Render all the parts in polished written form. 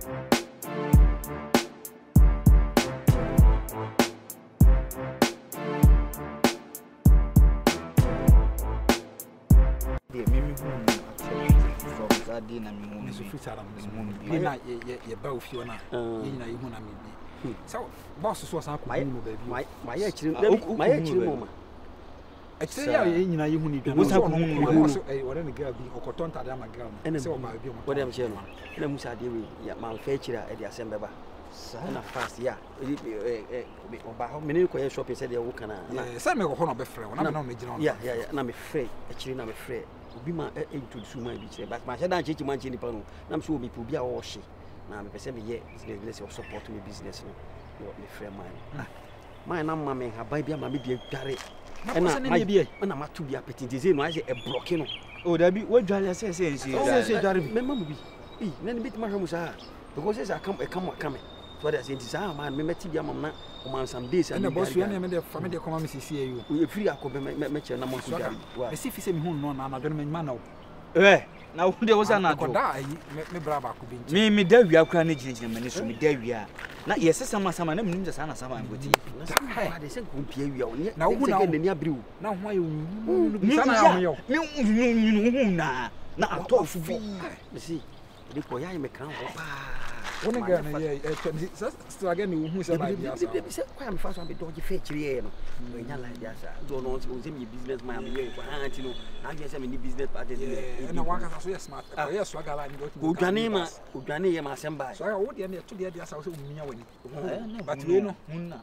Dina mi hunu so fit ara mo na ye ba ofi ona ye nyina ye hu na me bi so boss so san ko mu ba bi ma ye chiri mo ma actually ye nyina ye hu ni bi so no so wore ne girl bi okoton tade ama girl no so ba bi mo wore am che no na musa de we ya ma fa chira e de asem beba na fast ya oba ho me ko ye shopping said ye wo kana na say me ko no be frɛ na me gina ya na me frɛ e chiri na me frɛ obi ma introduce ma bi chire but ma sha dan chechi man chini pa no na me so obi obi a wo hye na me pese me ye business of support me business no me frɛ man na ma me ha ban bi ama me bi adware na ma to bi apetite ze no a se e block no o da bi wo dware se dware me ma mu bi na ne bit ma hwa mu sa because say come so that say say man me meti bi ama na o man some days and boss you na me de family de come me sisi you we free akobe me che na mo so dware wa me si fi se me hu no na na dware me ma na na wo de wo sa na ko da ayi me bra ba ko bi nti me da wia kra na ginigina me ne so me da wia na ye sesama sama na me nim sa na sama ngoti na de se ko pia wia o ne na wo na ni abriu na ho ayo bi sa na ho yo me na ato fu me si de ko ya me kan ho pa woni ga na ye so again ni hu se ba dia sa bi se kwa me fa so be doji fe chiri ye no we nya la dia sa do no o se me business man me ye kwa anti no na je se me ni business partners ni na waka so ye smart ko ye so agala ni do odwane ye ma semba so wo de na to de dia sa so munya wani but we no munna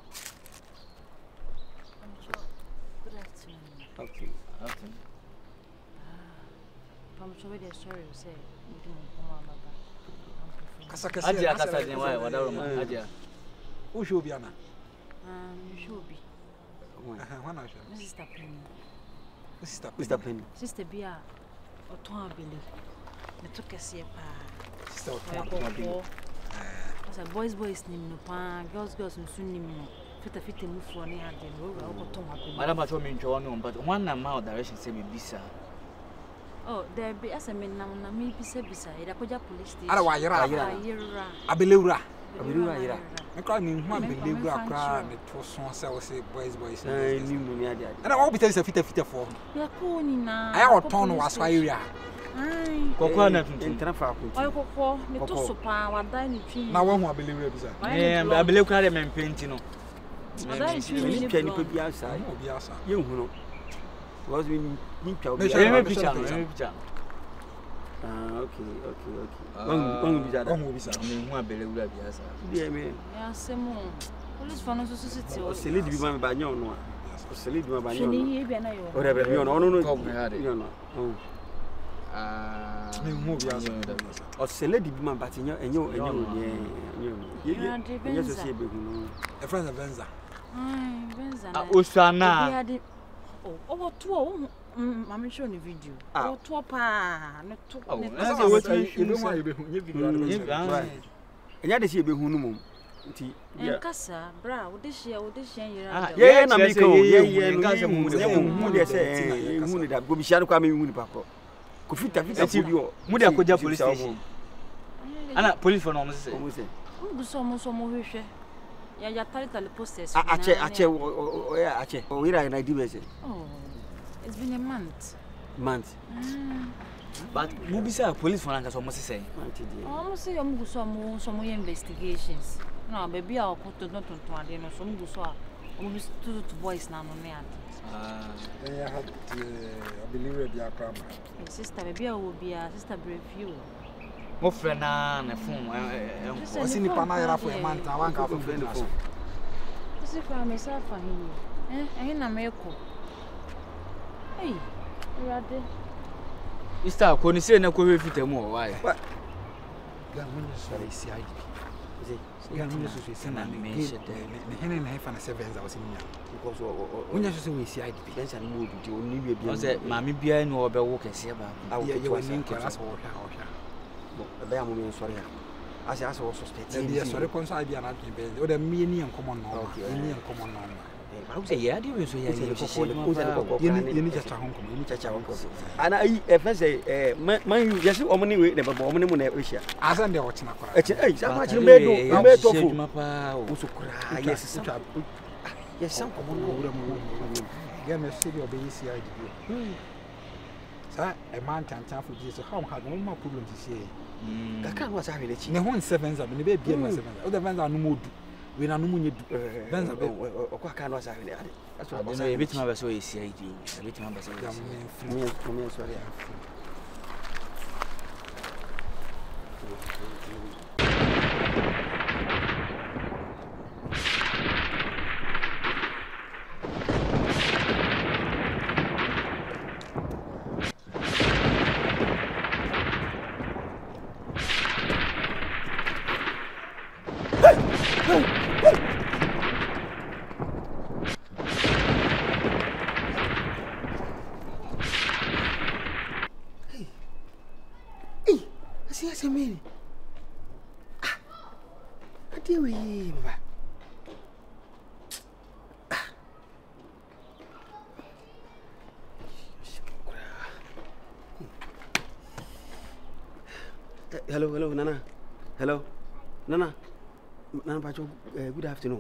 okay I'm sorry to say kasa adia den why wadaro ma adia o show bi ana show bi wana show Mr. Penny sister bia oton abele me to kese pa sister oton abele asa boys nim no pa girls nso nim no fita mu fo ne ade no o oton abele madam acho me ntwo no but one na ma direction say me bisa oh there be as a men na me bisa ida koja police station ara wa yira abelewura yira me kwa ni hu abelewura kra me to so se wo say boys ni mu mi ade ana wo bisa fita for ya ko ni na aya oton no waso area kokwa na tuntun trafa ko oy kokko me to so pa wada ni twi na wo hu abelewura bisa abelewura de me mpenti no wada ni twi ni twa ni pe bia sa ye hu no was we need to me picture okay one bisa me hu abelewura bia sa dia me ya semo police for no so city o selid bi ma ba nyon no o selid ma ba nyon ni e bia na yo o re be nyon no no me hu bia sa o selid bi ma ba tinyo enyo ye so se be hu no e friend Venza Osana oh to mama show ni video oh to pa no to na say what you be hu nye video enya de se be hu no mum nti kasa bra wo de hia yira ye na me ko ye no mu de se hu ni da go bi share kwa me hu ni papa ko fita bi o mu de akoja police station ana police for no mo se so mo hwehwe ya tali posters ache o ira na di message oh it's been a month but mu bi say police for na so mo say mo say yo mu so mo investigations no baby a ko to ade no so mu so a mo bi to boys na no me ade ya had I believe dia kama sister baby a wo bia sister review mo frɛ na phone o sini pa na yara for a month na wanka for friend phone si fa me sa fa hin na me ko rade Mr. ko ni se na ko hwe fitamu o why gan mun so le si ai gan mun so se na me ne hene na fa na 7 hours ni ya because munya so se we si ai pension mo bi o ni we bi o se ma me bia ni o be wo kese ba ye we ni ko asa wo hwa be am me sorry asa wo suspect e bi sorry kon sa bia na be o da mi ni en common no ni en common no Yeah, I didn't say you chacha home come, you chacha home. And I say, man, yes, omni way, never omni mun Asia. As I'm the watching a cry. So much you made tofu. Yes, yes, some common. Get me city of ACI. Sir, a man can tell for Jesus how had no more problem to say. I can't was having the 1 7 of the baby 7. Other vans are no more. We are no more. Vans are what can was having it. That's what I was saying. A bit more so ACI. A bit more so. Yes, I mean. I deal with him. Hello, Nana. Hello, Nana. Nana Pacho, good afternoon.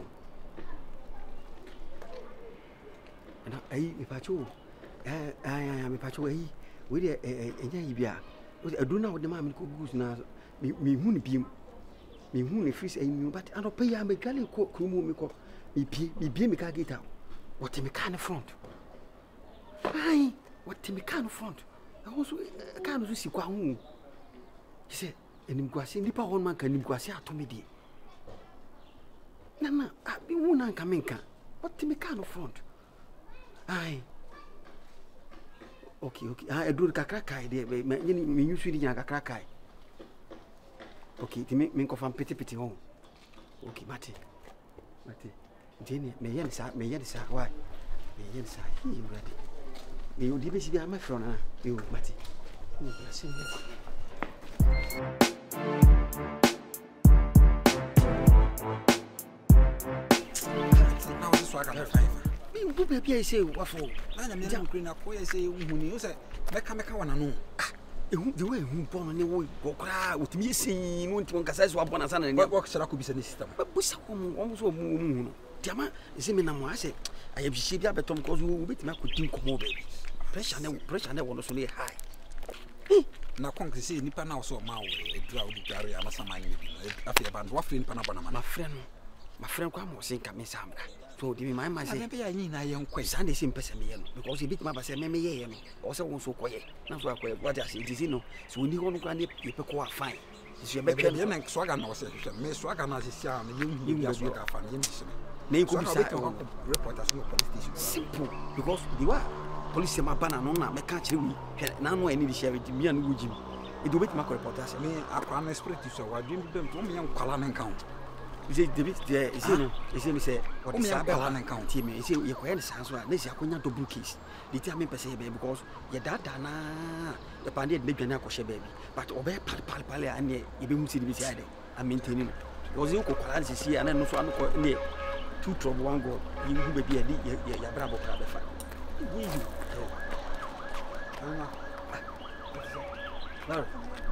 Pacho. I am Pacho. We did a I do not know the man who's now me who me who freeze a new, but I don't pay. I'm a galley cook, me be me can't get out. What me kind of front? Aye, what me kind of front? I also can't see quite home. He said, and him was in the power man can him was out to me. Nana, I be one coming. What me kind of front? Aye. Okay. I do the crack there. Me usually the crack. Okay, to me confirm pity home. Okay, Mate. Jenny, me yen sa why? Me yen sa he ready. Me you debe be my friend na. You Mate. You bless me. Now this swag on 5. You baby I say what for? I'm young green up where I say you say make one no. The way who born on the way go cry with me saying won't one case so upon us and what shall I could be system. But Busa almost so moon. Tiama is me na I say I have she be betom cause we will be could think more baby. Pressure never want to high. Na konk say nipa na so ma we dra odi gari amasa man maybe. After band what friend panabana my friend come was saying come samra. So the my say be yin na yen kwai san dey same person me because he bit my say me ye no also won so koye na so akoye what I say it is no so we need one kwa ne peko fine so be be na swaga na say me swaga na say me yin ya swaga fa me yin na yin ko bi say reporters no police station simple because the wa police ma bana no na me ka kire wi na no ani di share with me and wujim e do bit my reporters me akwa na spirit so wa dream dem to me yan kwala na nkan. You say David there, you see no, you see me say what is happening and count me. You see you can answer this yakonya double case. The time me person baby because your dada na the pandit baby na ko baby. But obey pal and you be mu see the side. I'm maintaining. Because you ko kwala see and no so an ko ne two trouble one go. You who baby ya brabo brabo fa. We you. Baro.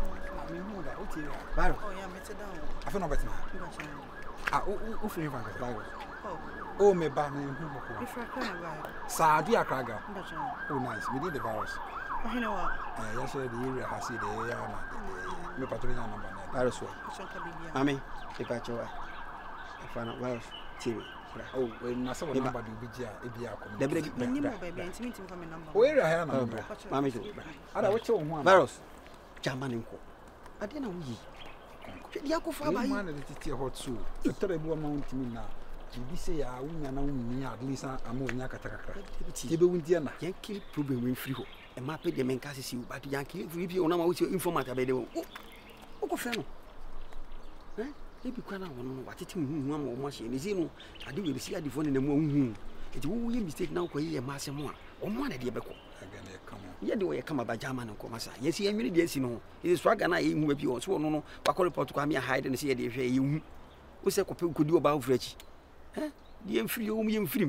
Baro. Oh yeah, me down. I feel no better. Who free van Baro? Oh, me ba me hu ko. If I can buy. Saadi akraga. Oh nice. We need the virus. You know what? Yes, the area has the area na. Me patrol number na. Virus wa. Mami, e pa chowa. E fa na virus. TV. Oh, we na so number do be dia e bia ko. The break. Me nimo baby, ntimi ntimi come number. Oh, area here na. Mami jo. Ada we che wo hu. Virus. Jamani nko. Ade na wuyi. Dia ko fa ba yi. Man de titi hot so. Tore bu amount mi na. Bibi say ya wunya na wunni at least am wunya katakakra. Tibe wundia na. Yan kill problem we free ho. E ma pe de men ka sisi u but yan kill free bi ona ma wuti informant abede wo. O ko fe no. E bi kwa na wono watete hu am o ma hye ni zi no. Ade we bi si ade fo ne na mu hu. Eti wo ye mistake na ko ye ma asem a. O mo na de be ko. Yeah, the way I come about German and Comasa. Yes, he really did, you know. It is swag and I even with you, so no, but call report to come here hide and see if you. We say, could do about French. Eh? The free home, young film.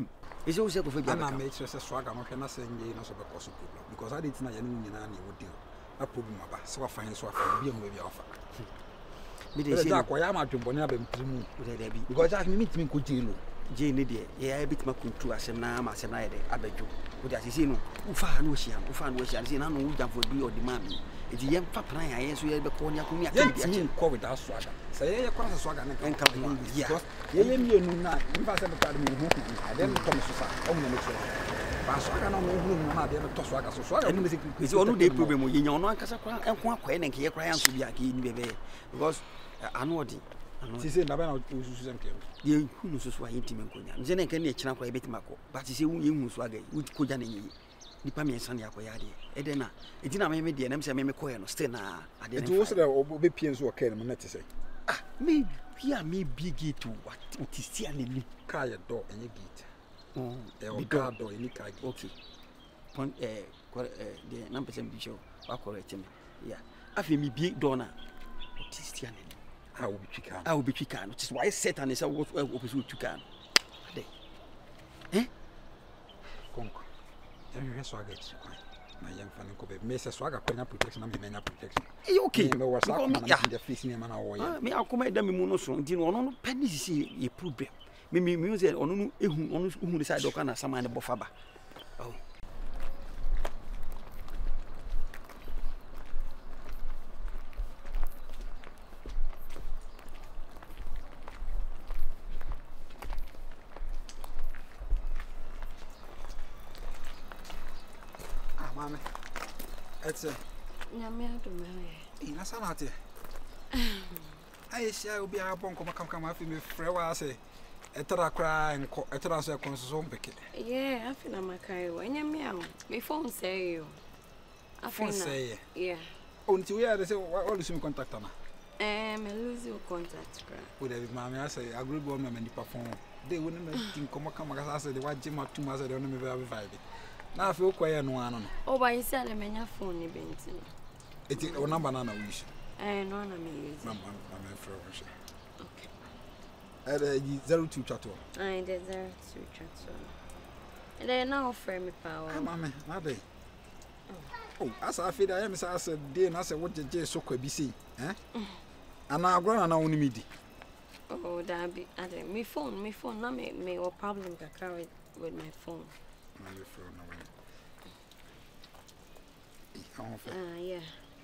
Is also for Ghana makes us a swag. I'm not saying you know so because I didn't know you knew would deal. A problem about so I find so I be maybe offer. Me dey say I am adwon ya bem trimu because that me meet me ko jail ne dey ya bit ma kuntu asem na ma asem na ye dey abadwo wo dey asese no wo fa no hia say na no wo jamfo bi o di ma me e di yem fa plan ya yen so ye be ko nya ko mi aka bi a ko with that swagger say ye kwa swagger na enka bi because ye mienu na me fa say me pad me hu ku then come so sa o me no so ba swagger na no hu no na dey no to swagger so swagger no me say onu dey problem o ye nya ono ankasa kwa enko akwa na nke ye kwa ya nso bi aka ni bebe because anodi say na ba na ususu sem kem ye hunu so so ayenti men konya nje na nke na ekina kwa ebeti mako but say ye hu so aga yi koja na nyi nipa me nsan ya kwa ya de e de na edi na me de na me say me koye no still na ade na wo so da obe pie so okay no na te say me pia me big gate what otisi aneni ka ya do enye gate o ka do eni ka gate okay pon de na person bi show wa correct me yeah afi me big door na otisi aneni I will be chicken. Which is why I said and say what opposite chicken. Eh? Conk. You so I get you. My young fan ko be me say swagger penya protection na me menya protection. Okay. Me was like man in the face ni man awo. Me akoma da me mu no so ndi no ono no pani sisi ye problem. Me say ono no ehun ono hu ni side oka na sama ne bofa ba. Oh. It's a Nyame adome ina sanate. Ai sia obi a bon ko makam afi me frewa say etara kra enko etara so konso mpeke. Yeah, afi na makai wa nyame a me phone say you. Afi na. Yeah. Until we are say all lose me contact na. Me lose your contact kra. Wo dey mama I say agree bo me nipa phone. Dey woni me tin ko makam aka say dey wagye matuma say dey no me vibe. Na afi okoye no ano no. Oh, but you said I menya phone ni benti. Eti o number na wish. No na me use. Mama friend wish. Okay. 02 chato. The 02 chato. And then now offer me power. Mama, na dey. Oh, as I feel I am say as dey na say what je so kwa bi sei. Ana agora na woni mi di. Oh, that be my phone na me or problem kakra with my phone. Yeah.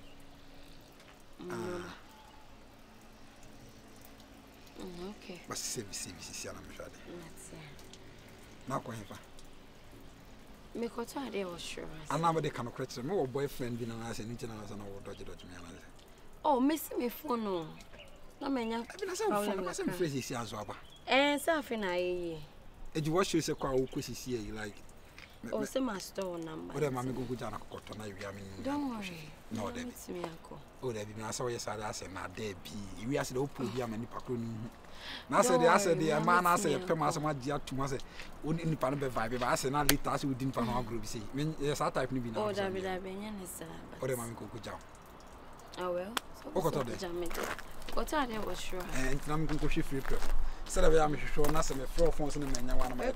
Okay. But see ana me hwade. Na ko hefa. Me ko to ade o sure. Ana me de kan okreche me wo boyfriend bi na say nti na na wo dodge me ana. Oh, miss me phone no. Na menya. Abi na say phone na say me fresh si anso aba. Say afi na ye. Eji what you say kwa wo kwesisi e like. Oh, say my store number. Ode ma me go jana kokoto na wi ami. Don't worry. No, Debbie. It's me ako. Oh, Debbie, me asa we say na Debbie. We asa the opo bi am nipa kro ni. Na say the man asa pem asa ma dia tuma say oni nipa no be vibe ba asa na later asa we din pa no agro bi say. Me yes type ni bi na. Oh, Debbie, nya ne sa. Ode ma me go jam. Oh well. Okoto de. Okoto ade was sure. Ntina me go hwe free prep. Say that we am hwe na say me free phone so na menya wana ma.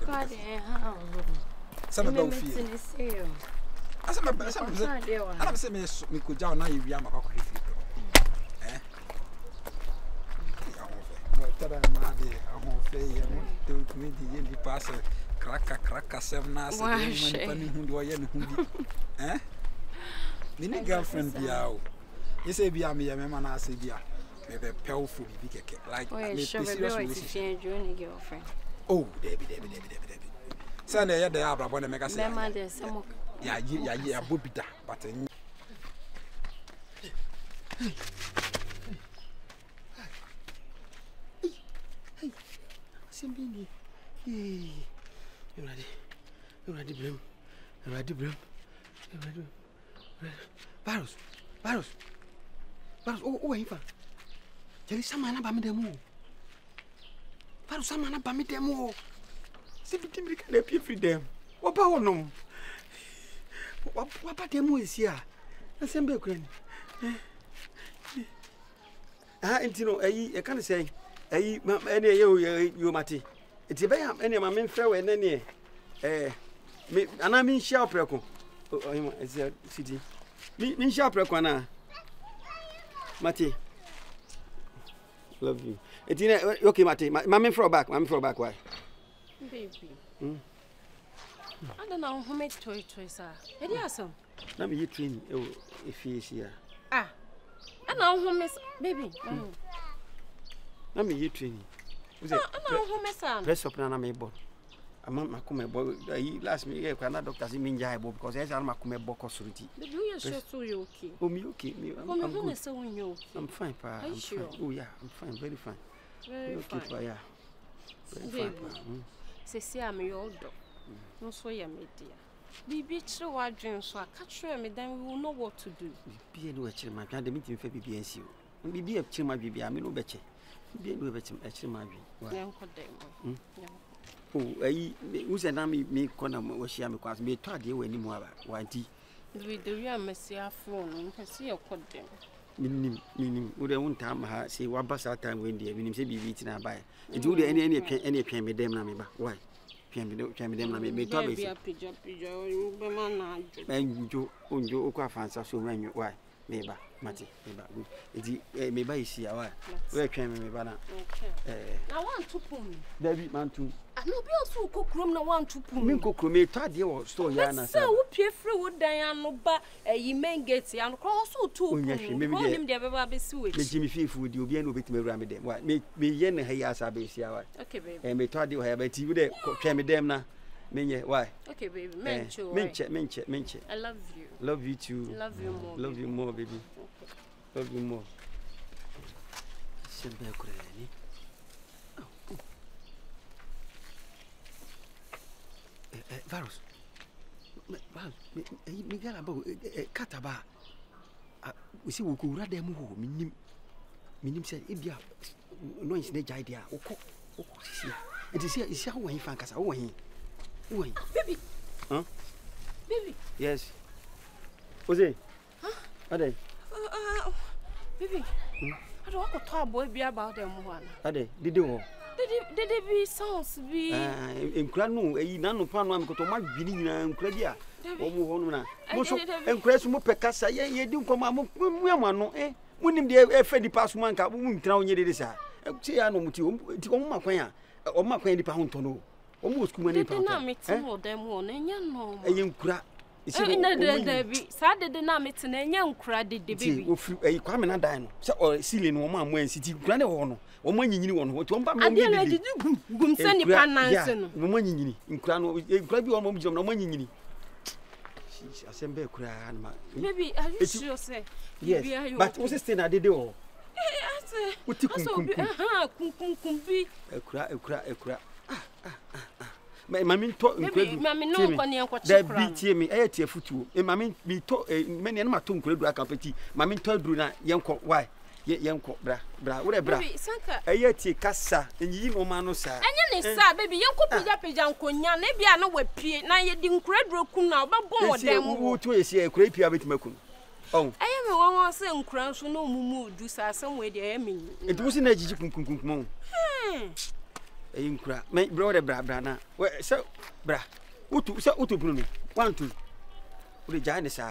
Some about fear. As I'm saying, me could down now. You are my coffee. Tell them, I won't say, don't me the pass a cracker, 7 hours. Who do I know? Eh? Mini girlfriend be out. You say, be a me, a man, I say, be a maybe powerful, like, girlfriend. Oh, Debbie. Sunday ya dey abra bo na mega say. Mama dey some. Ya bobida but Hey. Simbini. You ready, bro? Barros. Oh, Eva. Jeli sama na ba me demo. Barros sama na ba me demo. Se tu me can help you free them. What about no? What about them is here? Na sembe kwen. Intino I can say you mati. It's be am any ma men frɛ we na ne. me ana me share preko is a city me share preko na Mate love you okay Mate mama for back why baby I don't know how much toy sir e dey aso na me training if you here I know how much baby na me training I know how much sir press up na me born ama come boy last me here na doctor say me njai bo because I say na come bo kosuriti baby you sure so you okay me okay me I'm good so you okay I'm fine pa I'm sure? fine oh yeah I'm fine very fine very okay fine pa yeah very fine say see am your dog no so ya me dear bibi chire wa dwen so aka chire me then we will know what to do bibi no chire ma kan de meeting fa bibi ansi o bibi chire ma bibi a me no beche bibi no beche chire ma bi yan ko dem oh ayi who say na me kona wo hia me kwase me to ade we ni mu aba wanti we the we am see afro no pese ye ko dem minim wo de won ta ma ha say wa ba sa time when dey minim say bibi tina ba nti wo de ene twen me dem na me ba why twen me dem na me to be say pija be ma na jo onjo okwa fansa so manyo why me ba Mate me ba nti me ba isi ya why we twen me ba na na want to pum David man too no be also kokrom na want to pum me kokrom me to ade wo store ya na sa wo pie free wo dan anu ba yi main gate ya no cross so to pum nim de be ba be si we me jimi fifu di obi an obetima wura me dem why me ye na ha ya sa be isi ya why okay baby me to ade wo ha ba ti wo de twen me dem na menye why okay baby menche I love you too love you more baby love you more sembe kurani virus me gala ba kataba we see wo ko wura dem ho minim say e bia no yin ne jai dia okọ sia it is how when fan kasa when baby baby yes Ose ade baby I don't want to talk boy be about them one ade did wo did be sounds be enkura no eyi nanu pa no am ko to ma dwini nyina enkura bia o mu ho no na mo so enkura so mo pekasa ye di nkoma mo ano munim de efe di pass man ka mo ntra onye de sa ti ya no muti ti ko mo makwan a o makwan di pa ho nto no o mo school mani pa na me ti ho dem ho na nya no enkura isi na de bi sa de na me ti na nya nkura de baby ofi kwa me na dan no se o sile no mo amu ansiti nkura de ho no o mo nyinyini wo no to mba me ade na didi gum se ni pananse no mo nyinyini nkura no nkura bi wo mo bijom no mo nyinyini asembe kura na baby are you sure say yes but what's stay na dede o ase uti kunkum bi ekura mami to nkredu mami no ko ne enko chekura da bi tie me tie futuo mami bi to me ne ma to nkredu aka peti mami to duru na yenko why yenko bra wo bra baby sanka tie kasa enyi no ma no sa enye ne sa baby yenko pija nkonya na bia na wapie na ye di nkredu kun na obabon wodem wo to yesi ekura pia betima kun oh aye me won se nkura so no mumu du sa asem we de aye me etusi na jiji kunkunkunkum nkura me bro bra na we so bra utu bunu 1 2 uri jani sa